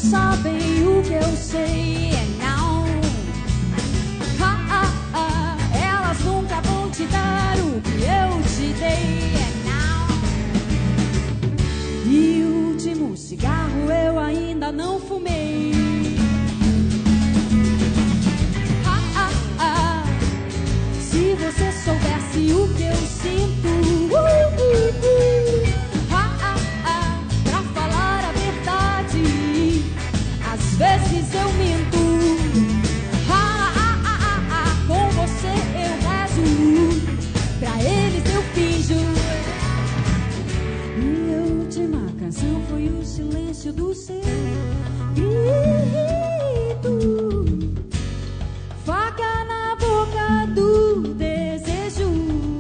sabem o que eu sei. Não, elas nunca vão te dar o que eu te dei. Não. E o último cigarro eu ainda não fumei. Se você soubesse o que eu sinto, pra falar a verdade, às vezes eu minto. Com você eu rezo, pra eles eu finjo. E a última canção foi o silêncio do seu grito. Faca na boca do desejo.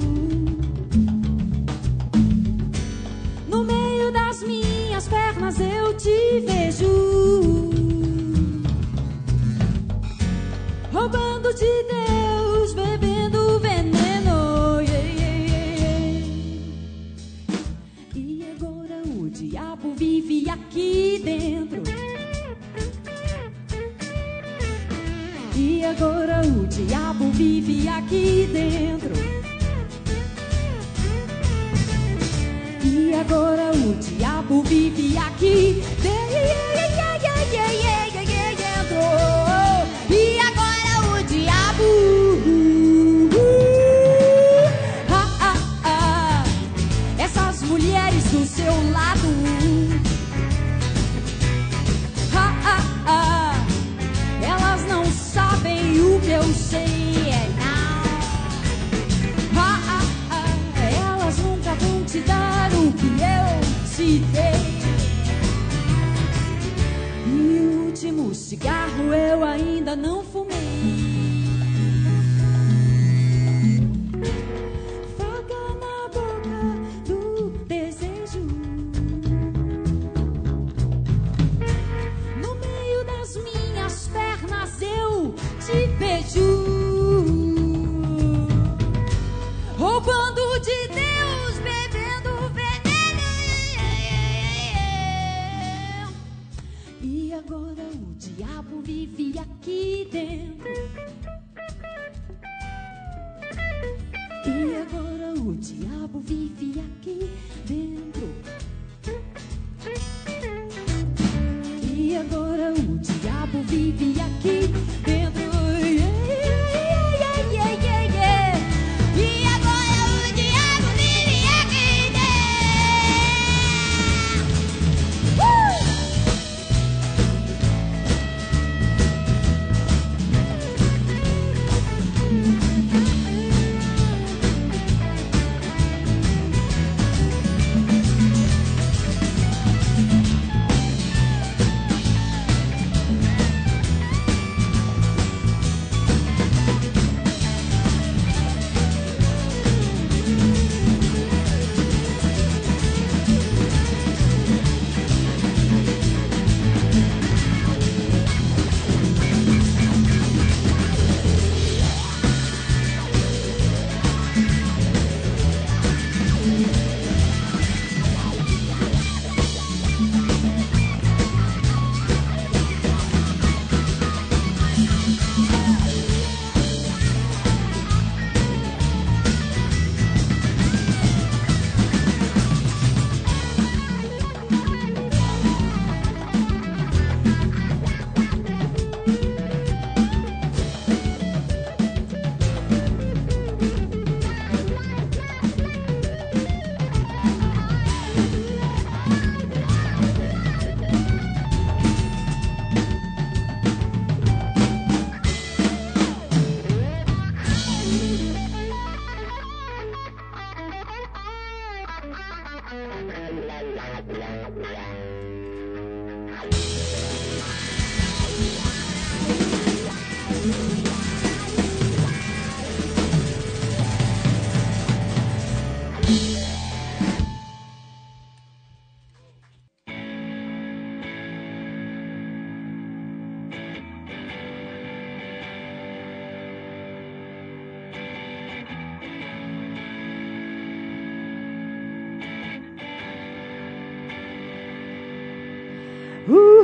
No meio das minhas pernas eu te vejo, roubando de Deus, bebendo veneno. E agora o diabo vive aqui dentro. E agora o diabo vive aqui dentro. E agora o diabo vive aqui dentro. E agora o diabo essas mulheres do seu lado. Elas não sabem o que eu sei. Não. Elas nunca vão te dar o que eu te dei. E o último cigarro eu ainda não fumei. Faca na boca do desejo. No meio das minhas pernas eu te vejo, roubando de Deus, bebendo veneno. E agora o diabo vive aqui dentro. E agora o diabo vive aqui dentro. E agora o diabo vive aqui dentro. E agora o diabo vive aqui Ooh.